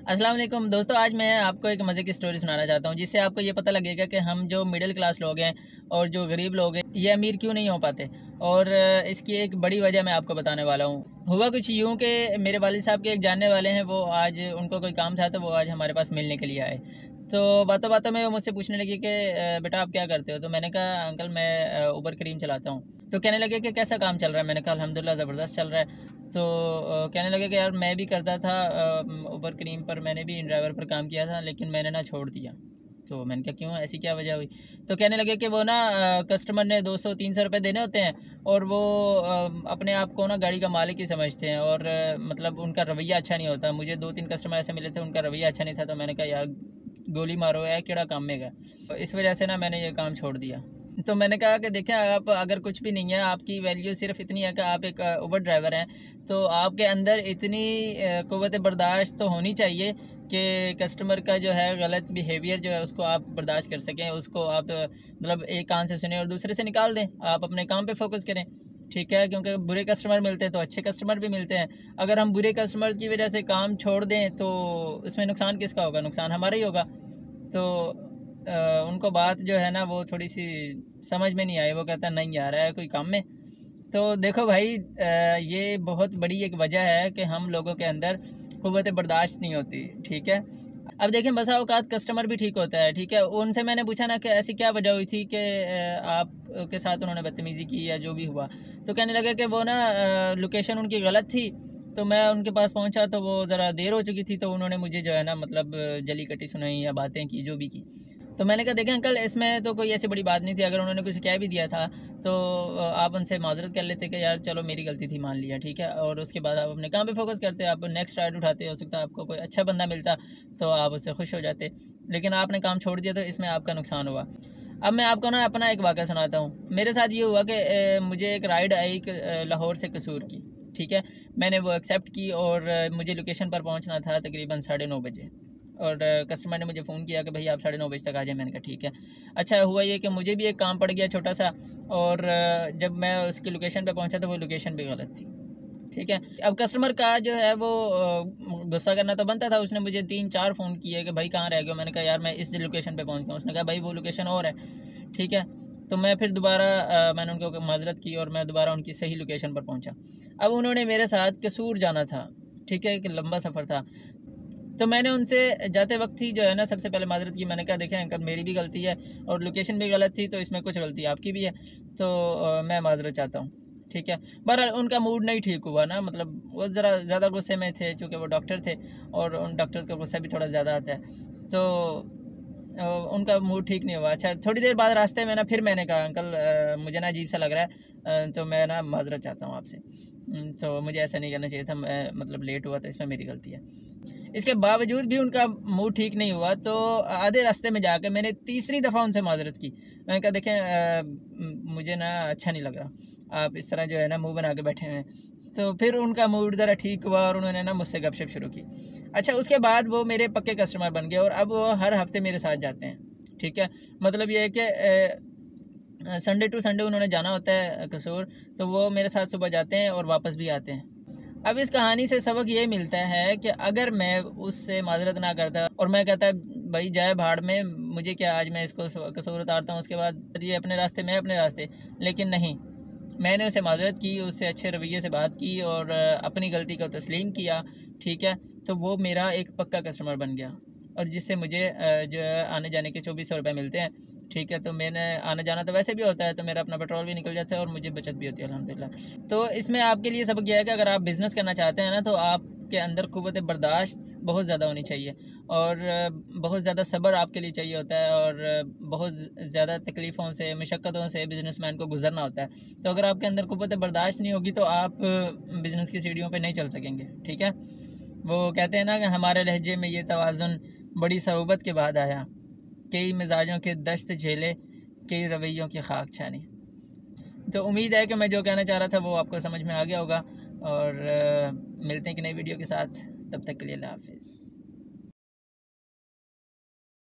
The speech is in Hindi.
अस्सलाम वालेकुम दोस्तों, आज मैं आपको एक मज़े की स्टोरी सुनाना चाहता हूँ जिससे आपको ये पता लगेगा कि हम जो मिडिल क्लास लोग हैं और जो गरीब लोग हैं ये अमीर क्यों नहीं हो पाते। और इसकी एक बड़ी वजह मैं आपको बताने वाला हूँ। हुआ कुछ यूँ कि मेरे वालिद साहब के एक जानने वाले हैं, वो आज उनको कोई काम था तो वो आज हमारे पास मिलने के लिए आए। तो बातों बातों में वो मुझसे पूछने लगी कि बेटा आप क्या करते हो। तो मैंने कहा अंकल मैं उबर करीम चलाता हूँ। तो कहने लगे कि कैसा काम चल रहा है। मैंने कहा अल्हम्दुलिल्लाह ज़बरदस्त चल रहा है। तो कहने लगे कि यार मैं भी करता था उबर करीम पर, मैंने भी इन ड्राइवर पर काम किया था लेकिन मैंने ना छोड़ दिया। तो मैंने कहा क्यों, ऐसी क्या वजह हुई। तो कहने लगे कि वो ना कस्टमर ने 200-300 रुपये देने होते हैं और वो अपने आप को ना गाड़ी का मालिक ही समझते हैं और मतलब उनका रवैया अच्छा नहीं होता। मुझे 2-3 कस्टमर ऐसे मिले थे, उनका रवैया अच्छा नहीं था। तो मैंने कहा यार गोली मारो है केड़ा काम में गया। तो इस वजह से ना मैंने ये काम छोड़ दिया। तो मैंने कहा कि देखें, आप अगर कुछ भी नहीं है, आपकी वैल्यू सिर्फ इतनी है कि आप एक उबर ड्राइवर हैं, तो आपके अंदर इतनी क़ुव्वत बर्दाश्त तो होनी चाहिए कि कस्टमर का जो है गलत बिहेवियर जो है उसको आप बर्दाश्त कर सकें, उसको आप मतलब एक कान से सुने और दूसरे से निकाल दें। आप अपने काम पे फोकस करें, ठीक है, क्योंकि बुरे कस्टमर मिलते हैं तो अच्छे कस्टमर भी मिलते हैं। अगर हम बुरे कस्टमर्स की वजह से काम छोड़ दें तो इसमें नुकसान किसका होगा? नुकसान हमारा ही होगा। तो उनको बात जो है ना वो थोड़ी सी समझ में नहीं आई। वो कहता नहीं यार है कोई काम में। तो देखो भाई, ये बहुत बड़ी एक वजह है कि हम लोगों के अंदर क़ुव्वत बर्दाश्त नहीं होती, ठीक है। अब देखें, बसा औकात कस्टमर भी ठीक होता है, ठीक है। उनसे मैंने पूछा ना कि ऐसी क्या वजह हुई थी कि आप के साथ उन्होंने बदतमीज़ी की या जो भी हुआ। तो कहने लगे कि वो ना लोकेशन उनकी गलत थी। तो मैं उनके पास पहुंचा तो वो ज़रा देर हो चुकी थी, तो उन्होंने मुझे जो है ना मतलब जली कटी सुनाई या बातें की, जो भी की। तो मैंने कहा देखें अंकल, इसमें तो कोई ऐसी बड़ी बात नहीं थी। अगर उन्होंने कुछ कह भी दिया था तो आप उनसे माजरत कर लेते कि यार चलो मेरी गलती थी, मान लिया, ठीक है। और उसके बाद आप अपने काम पे फोकस करते, आप नेक्स्ट राइड उठाते। हो सकता है आपको कोई अच्छा बंदा मिलता तो आप उससे खुश हो जाते, लेकिन आपने काम छोड़ दिया तो इसमें आपका नुकसान हुआ। अब मैं आपको ना अपना एक वाक़या सुनाता हूँ। मेरे साथ ये हुआ कि मुझे एक राइड आई लाहौर से कसूर की, ठीक है। मैंने वो एक्सेप्ट की और मुझे लोकेशन पर पहुंचना था तकरीबन 9:30 बजे। और कस्टमर ने मुझे फ़ोन किया कि भाई आप 9:30 बजे तक आ जाए। मैंने कहा ठीक है। अच्छा हुआ ये कि मुझे भी एक काम पड़ गया छोटा सा, और जब मैं उसकी लोकेशन पे पहुंचा तो वो लोकेशन भी गलत थी, ठीक है। अब कस्टमर का जो है वो गुस्सा करना तो बनता था। उसने मुझे 3-4 फ़ोन किए कि भाई कहाँ रह गए हो। मैंने कहा यार मैं इस लोकेशन पे पहुंच गया। उसने कहा भाई वो लोकेशन और है, ठीक है। तो मैं फिर दोबारा मैंने उनको माजरत की और मैं दोबारा उनकी सही लोकेशन पर पहुंचा। अब उन्होंने मेरे साथ कसूर जाना था, ठीक है, एक लंबा सफ़र था। तो मैंने उनसे जाते वक्त ही जो है ना सबसे पहले माजरत की। मैंने कहा देखें अंकल, मेरी भी गलती है और लोकेशन भी गलत थी, तो इसमें कुछ गलती आपकी भी है, तो मैं माजरत चाहता हूँ, ठीक है। बहरहाल उनका मूड नहीं ठीक हुआ ना, मतलब वो ज़रा ज़्यादा गुस्से में थे चूँकि वो डॉक्टर थे और उन डॉक्टर्स का गुस्सा भी थोड़ा ज़्यादा आता है। तो उनका मूड ठीक नहीं हुआ। अच्छा, थोड़ी देर बाद रास्ते में ना फिर मैंने कहा अंकल मुझे ना अजीब सा लग रहा है, तो मैं ना माजरत चाहता हूँ आपसे। तो मुझे ऐसा नहीं करना चाहिए था, मैं मतलब लेट हुआ तो इसमें मेरी गलती है। इसके बावजूद भी उनका मूड ठीक नहीं हुआ, तो आधे रास्ते में जाकर मैंने तीसरी दफ़ा उनसे माजरत की। मैंने कहा देखें मुझे ना अच्छा नहीं लग रहा, आप इस तरह जो है ना मुँह बना के बैठे हुए हैं। तो फिर उनका मूड ज़रा ठीक हुआ और उन्होंने ना मुझसे गपशप शुरू की। अच्छा, उसके बाद वो मेरे पक्के कस्टमर बन गए और अब वो हर हफ्ते मेरे साथ जाते हैं, ठीक है। मतलब ये है कि संडे टू संडे उन्होंने जाना होता है कसूर, तो वो मेरे साथ सुबह जाते हैं और वापस भी आते हैं। अब इस कहानी से सबक ये मिलता है कि अगर मैं उससे माजरत ना करता और मैं कहता भाई जाए भाड़ में, मुझे क्या, आज मैं इसको कसूर उतारता हूँ, उसके बाद ये अपने रास्ते मैं अपने रास्ते, लेकिन नहीं, मैंने उसे माजरत की, उससे अच्छे रवैये से बात की और अपनी गलती को तस्लीम किया, ठीक है। तो वो मेरा एक पक्का कस्टमर बन गया और जिससे मुझे जो है आने जाने के 2400 रुपये मिलते हैं, ठीक है। तो मैंने आना जाना तो वैसे भी होता है, तो मेरा अपना पेट्रोल भी निकल जाता है और मुझे बचत भी होती है अल्हम्दुलिल्लाह। तो इसमें आपके लिए सबक यह है कि अगर आप बिज़नेस करना चाहते हैं ना, तो आपके अंदर क़ुव्वत बर्दाश्त बहुत ज़्यादा होनी चाहिए और बहुत ज़्यादा सब्र आपके लिए चाहिए होता है और बहुत ज़्यादा तकलीफ़ों से, मशक्क़तों से बिज़नेसमैन को गुज़रना होता है। तो अगर आपके अंदर क़ुव्वत बर्दाश्त नहीं होगी तो आप बिज़नेस की सीढ़ियों पर नहीं चल सकेंगे, ठीक है। वो कहते हैं ना कि हमारे लहजे में ये तवाज़ुन बड़ी सऊबत के बाद आया, कई मिजाजों के दश्त झेले, कई रवैयों की खाक छानी। तो उम्मीद है कि मैं जो कहना चाह रहा था वो आपको समझ में आ गया होगा और मिलते हैं कि नई वीडियो के साथ। तब तक के लिए अल्लाह हाफ़िज़।